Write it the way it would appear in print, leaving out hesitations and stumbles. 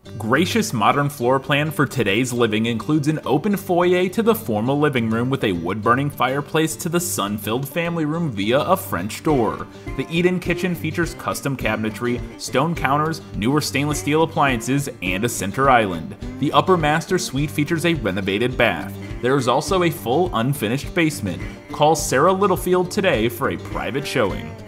Gracious modern floor plan for today's living includes an open foyer to the formal living room with a wood-burning fireplace to the sun-filled family room via a French door. The eat-in kitchen features custom cabinetry, stone counters, newer stainless steel appliances, and a center island. The upper master suite features a renovated bath. There is also a full unfinished basement. Call Sara Littlefield today for a private showing.